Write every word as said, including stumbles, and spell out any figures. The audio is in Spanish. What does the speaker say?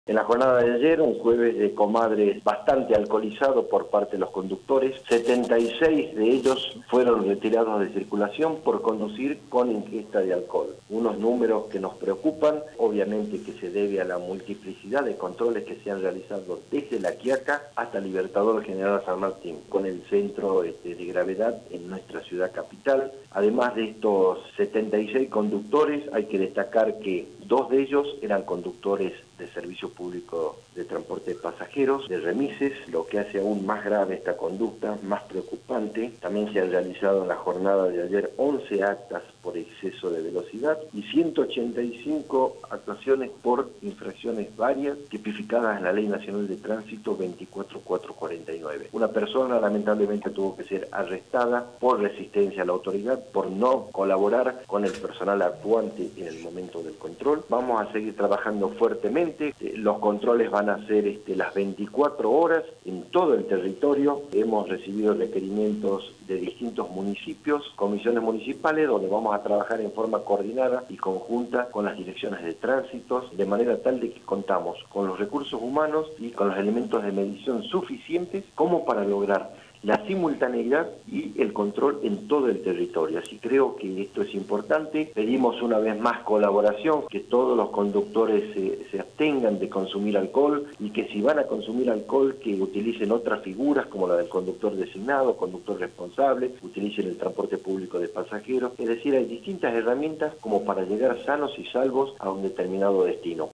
En la jornada de ayer, un jueves de comadres bastante alcoholizado por parte de los conductores, setenta y seis de ellos fueron retirados de circulación por conducir con ingesta de alcohol. Unos números que nos preocupan, obviamente que se debe a la multiplicidad de controles que se han realizado desde La Quiaca hasta Libertador General San Martín, con el centro este, de gravedad en nuestra ciudad capital. Además de estos setenta y seis conductores, hay que destacar que dos de ellos eran conductores de servicio público de transporte de pasajeros, de remises, lo que hace aún más grave esta conducta, más preocupante. También se han realizado en la jornada de ayer once actas por exceso de velocidad y ciento ochenta y cinco actuaciones por infracciones varias tipificadas en la Ley Nacional de Tránsito veinticuatro mil cuatrocientos cuarenta y nueve. Una persona lamentablemente tuvo que ser arrestada por resistencia a la autoridad, por no colaborar con el personal actuante en el momento del control. Vamos a seguir trabajando fuertemente. Los controles van a ser este, las veinticuatro horas en todo el territorio. Hemos recibido requerimientos de distintos municipios, comisiones municipales, donde vamos a trabajar en forma coordinada y conjunta con las direcciones de tránsito, de manera tal de que contamos con los recursos humanos y con los elementos de medición suficientes como para lograr la simultaneidad y el control en todo el territorio. Así creo que esto es importante. Pedimos una vez más colaboración, que todos los conductores se, se abstengan de consumir alcohol y que si van a consumir alcohol que utilicen otras figuras como la del conductor designado, conductor responsable, utilicen el transporte público de pasajeros. Es decir, hay distintas herramientas como para llegar sanos y salvos a un determinado destino.